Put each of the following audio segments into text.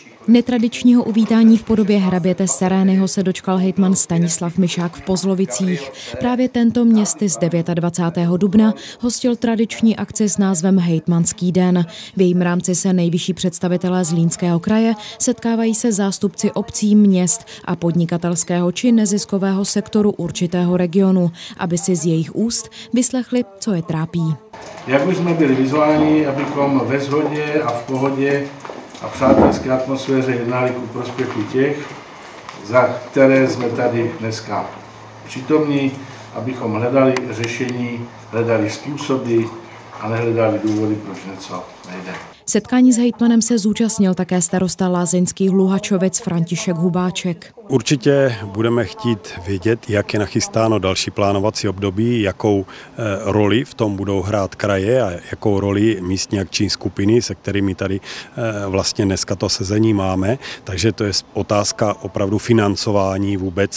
Netradičního uvítání v podobě hraběte Serényho se dočkal hejtman Stanislav Mišák v Pozlovicích. Právě tento městy z 29. dubna hostil tradiční akci s názvem Hejtmanský den. V jejím rámci se nejvyšší představitelé Zlínského kraje setkávají se zástupci obcí, měst a podnikatelského či neziskového sektoru určitého regionu, aby si z jejich úst vyslechli, co je trápí. Jak už jsme byli vyzváni, abychom ve shodě a v pohodě a přátelské atmosféře jednali ku prospěchu těch, za které jsme tady dneska přítomní, abychom hledali řešení, hledali způsoby a nehledali důvody, proč něco nejde. Setkání s hejtmanem se zúčastnil také starosta lázeňských Luhačovic František Hubáček. Určitě budeme chtít vědět, jak je nachystáno další plánovací období, jakou roli v tom budou hrát kraje a jakou roli místní akční skupiny, se kterými tady vlastně dneska to sezení máme. Takže to je otázka opravdu financování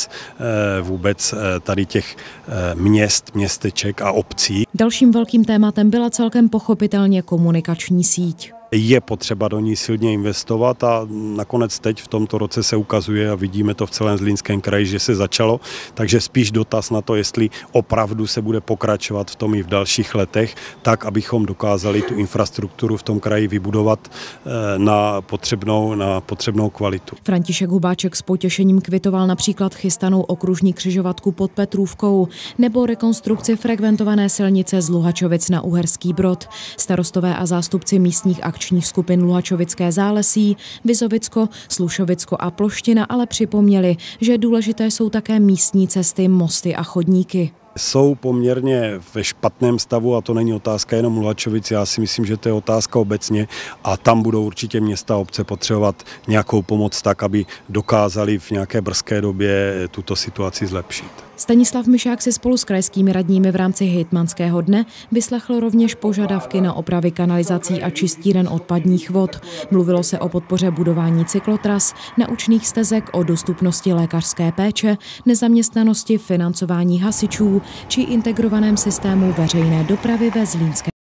vůbec tady těch měst, městeček a obcí. Dalším velkým tématem byla celkem pochopitelně komunikační síť. Je potřeba do ní silně investovat a nakonec teď v tomto roce se ukazuje a vidíme to v celém Zlínském kraji, že se začalo, takže spíš dotaz na to, jestli opravdu se bude pokračovat v tom i v dalších letech, tak abychom dokázali tu infrastrukturu v tom kraji vybudovat na potřebnou kvalitu. František Hubáček s potěšením kvitoval například chystanou okružní křižovatku pod Petrůvkou nebo rekonstrukci frekventované silnice z Luhačovic na Uherský Brod. Starostové a zástupci místních akčních skupin Luhačovické Zálesí, Vizovicko, Slušovicko a Ploština ale připomněli, že důležité jsou také místní cesty, mosty a chodníky. Jsou poměrně ve špatném stavu a to není otázka jenom Luhačovic, já si myslím, že to je otázka obecně a tam budou určitě města a obce potřebovat nějakou pomoc tak, aby dokázali v nějaké brzké době tuto situaci zlepšit. Stanislav Mišák si spolu s krajskými radními v rámci hejtmanského dne vyslechl rovněž požadavky na opravy kanalizací a čistíren odpadních vod. Mluvilo se o podpoře budování cyklotras, naučných stezek, o dostupnosti lékařské péče, nezaměstnanosti, financování hasičů či integrovaném systému veřejné dopravy ve Zlínské.